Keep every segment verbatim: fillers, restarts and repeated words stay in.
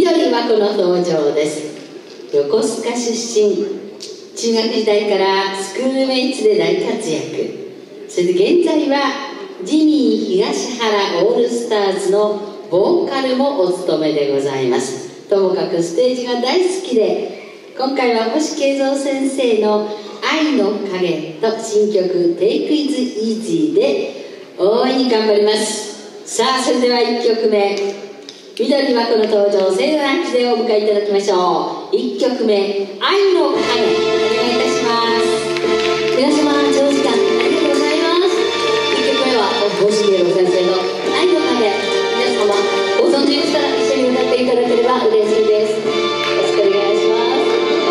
緑はこの登場です。横須賀出身、中学時代からスクールメイツで大活躍。それで現在はジミー東原オールスターズのボーカルもお務めでございます。ともかくステージが大好きで、今回は星慶三先生の愛の影と新曲 Take It Easy で大いに頑張ります。さあ、それではいっきょくめ、緑はこの登場、盛大な拍手でお迎えいただきましょう。いっきょくめ、愛の影、お願いいたします。皆様、長時間ありがとうございます。いっきょくめは星慶三先生の愛の影、皆様ご存知でしたら一緒に歌っていただければ嬉しいです。よろしくお願いします。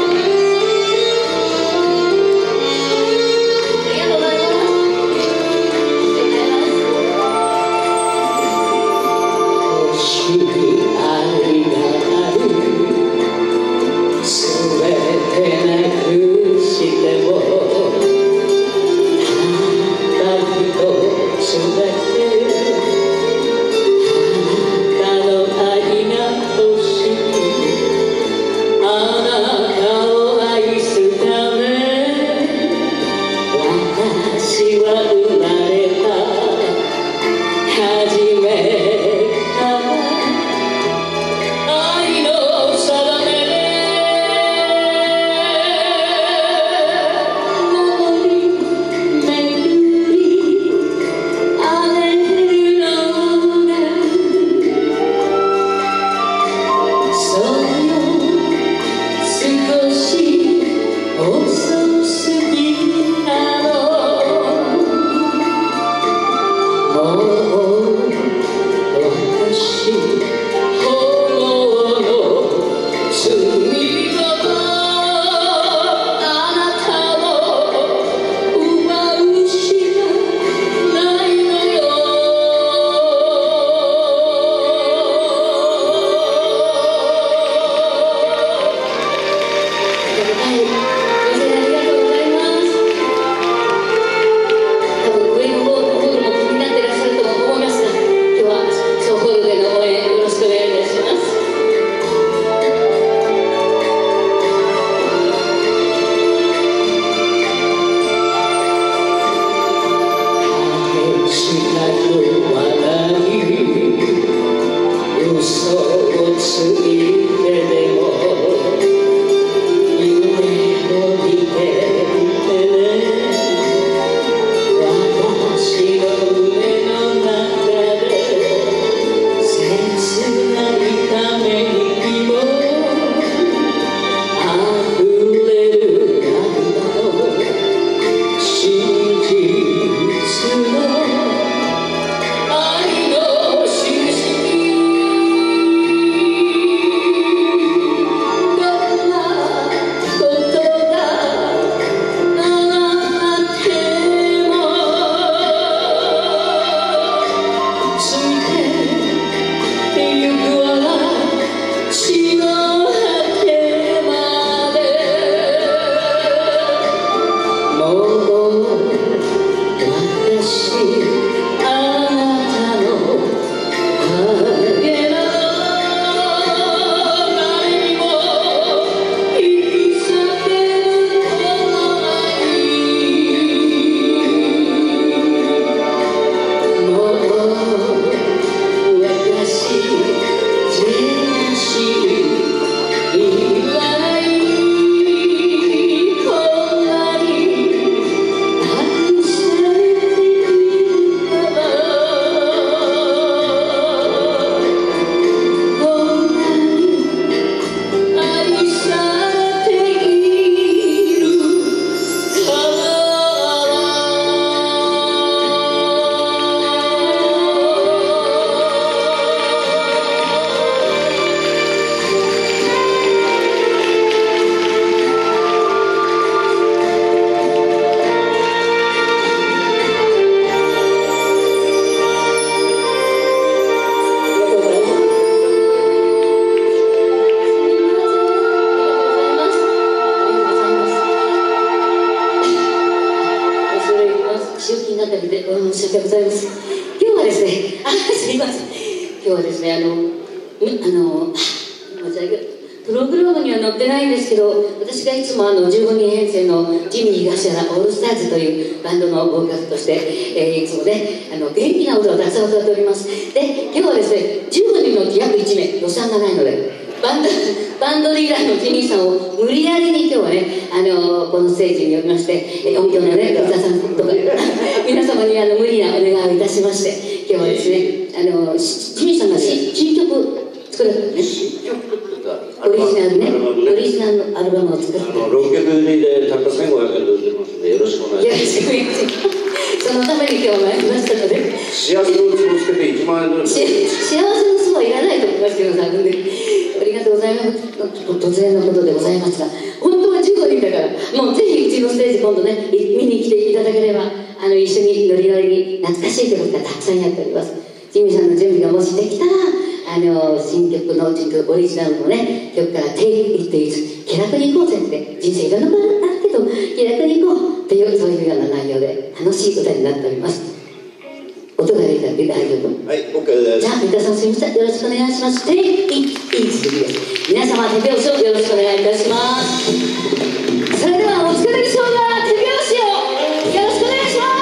申し訳ございません。今日はですね、あ、すみません。今日はですね、あの、あの、 申し上げプログラムには載ってないんですけど、私がいつもあのじゅうごにん編成のジミー東原オールスターズというバンドのボーカルとして、えー、いつもねあの元気な歌をたくさん歌っております。で今日はですねじゅうごにんのうち約いちめい予算がないのでバンドバンドリーダーのジミーさんを無理やりに今日はねあのこのステージに呼びまして、音響のねドクターさんとか皆様にあの無理なお願いをいたしまして、今日はですねあのジミーさんが新曲作られたんですね。オリジナルね、オリジナルのアルバムを作って、 ろっぴゃくにんでたったせんごひゃくえんで売ってますのでよろしくお願いします。よろしくお願いします。そのために今日は参りましたので、幸せのうちもつけていちまんえんの幸せの巣はいらないと思いますけど、多分ねありがとうございます。突然のことでございますが、本当はじゅうごにんだからもうぜひうちのステージ今度ね見に来ていただければ、あの一緒にノリノリに懐かしい曲がたくさんやっております。ジミーさんの準備がもしできたらあの新曲の新曲オリジナルのね曲から「Take It Easy」気楽に行こうぜって人生いろんなことあるけど気楽に行こうっていうそういうような内容で楽しい歌になっております。音が出たら大丈夫？ はい、OK です。 じゃあ皆さんすみませんよろしくお願いします。Take It Easy です。皆様手拍子をよろしくお願いいたします。それではお疲れ様な手拍子をよろしくお願いします。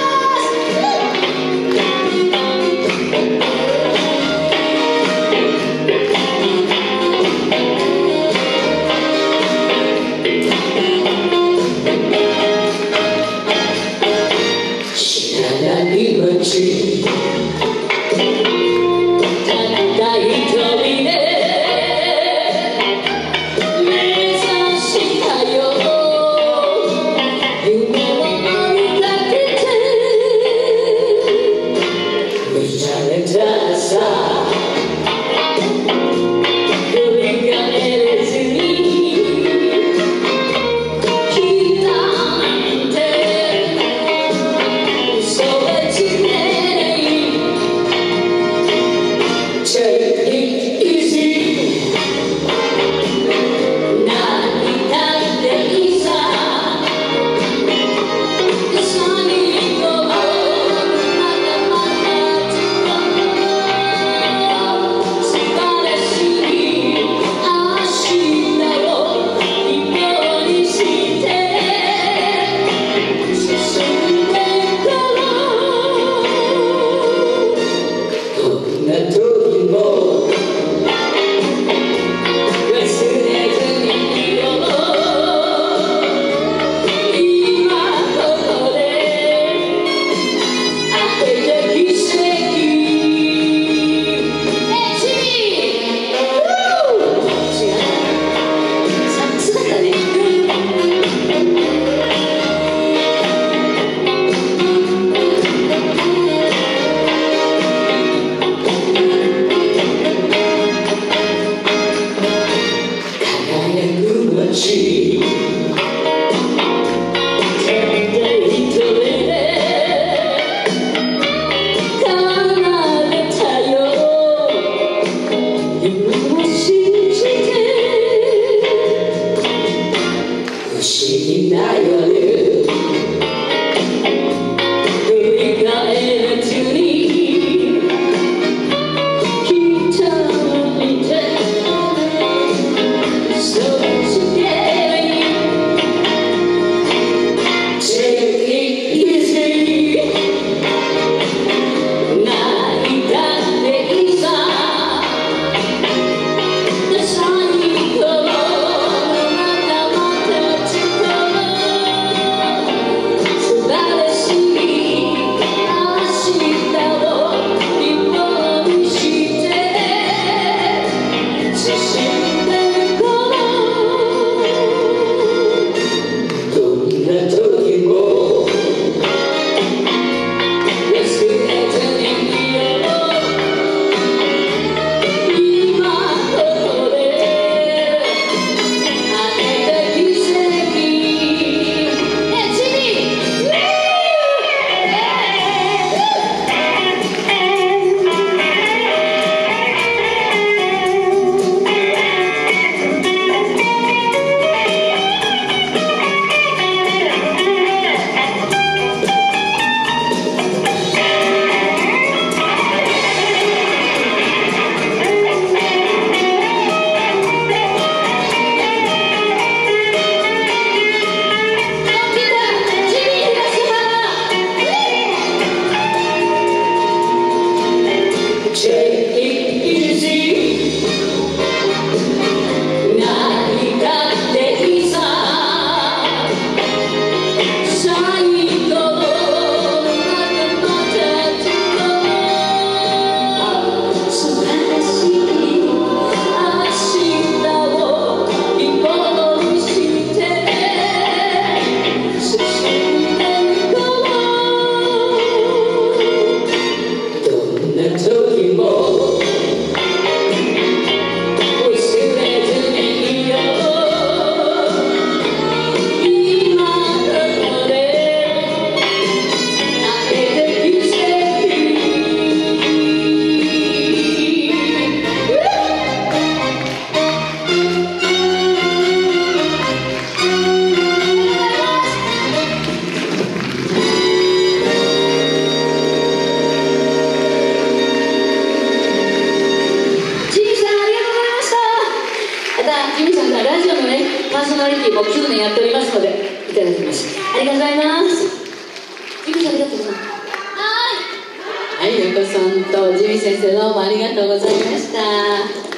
またジミーさんがラジオのねパーソナリティもきゅうねんやっておりますのでいただきます。ありがとうございます。ジミーさんありがとうございます。はい、はい、よこさんとジミー先生どうもありがとうございました。